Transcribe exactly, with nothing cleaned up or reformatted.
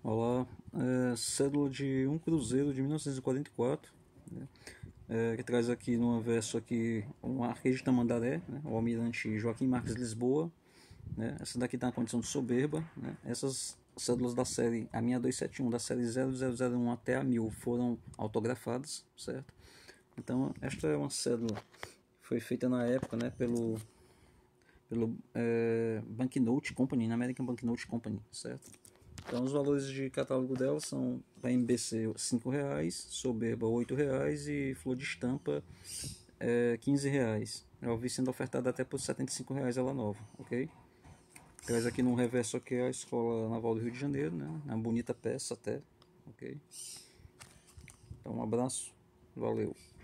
Olá, é, cédula de um cruzeiro de mil novecentos e quarenta e quatro, né, é, que traz aqui no verso aqui um Arqueiro de Tamandaré, né, o almirante Joaquim Marques Lisboa, né, essa daqui está na condição de soberba, né, essas cédulas da série A seis dois sete um, da série zero zero zero um até a mil foram autografadas, certo? Então esta é uma cédula que foi feita na época, né, pelo pelo é, Banknote Company, na American Banknote Company, certo? Então os valores de catálogo dela são para M B C cinco reais, soberba oito reais e flor de estampa é, quinze reais. Eu vi sendo ofertada até por setenta e cinco reais ela nova, ok? Traz aqui no reverso aqui a Escola Naval do Rio de Janeiro, né? Uma bonita peça até, ok? Então um abraço, valeu.